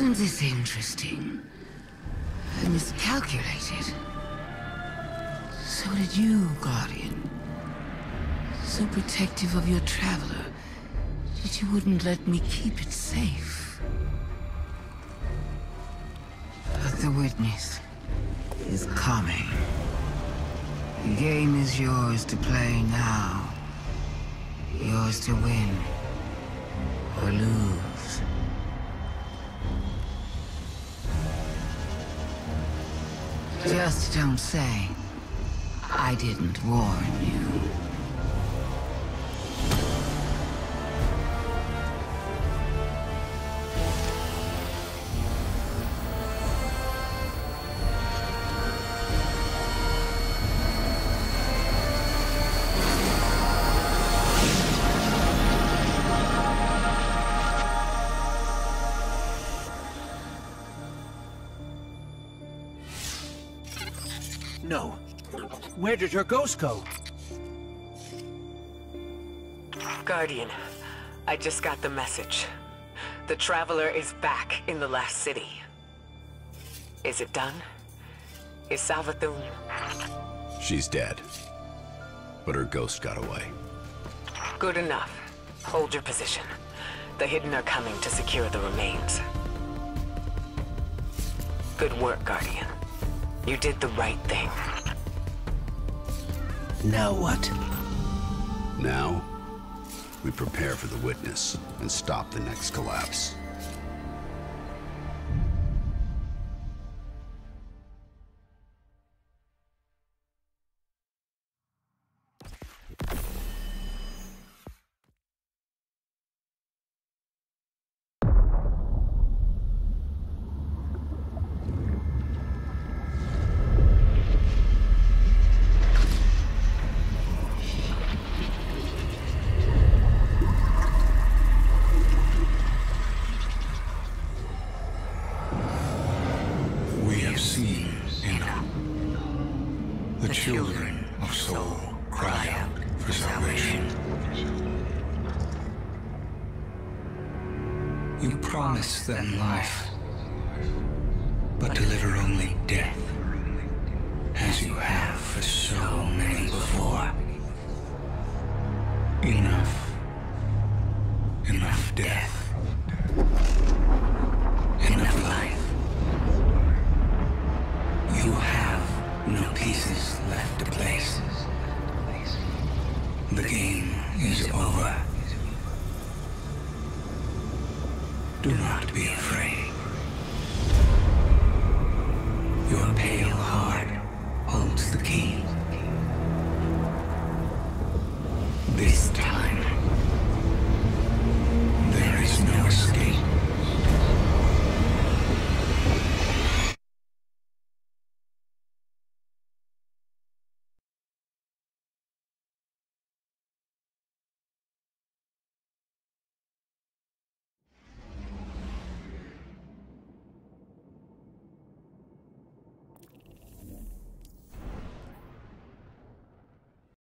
Isn't this interesting? Miscalculated. So did you, Guardian. So protective of your traveler that you wouldn't let me keep it safe. But the witness is coming. The game is yours to play now. Yours to win or lose. Just don't say I didn't warn you. No. Where did her ghost go? Guardian, I just got the message. The Traveler is back in the last city. Is it done? Is Savathun... She's dead. But her ghost got away. Good enough. Hold your position. The Hidden are coming to secure the remains. Good work, Guardian. You did the right thing. Now what? Now, we prepare for the witness and stop the next collapse. The children of soul cry out for salvation. You promise them life, but deliver only death, as you have for so many before. Enough. Enough death. Enough life. You have no pieces left to place. The game is over. Do not be afraid. Your pale heart holds the key. This time,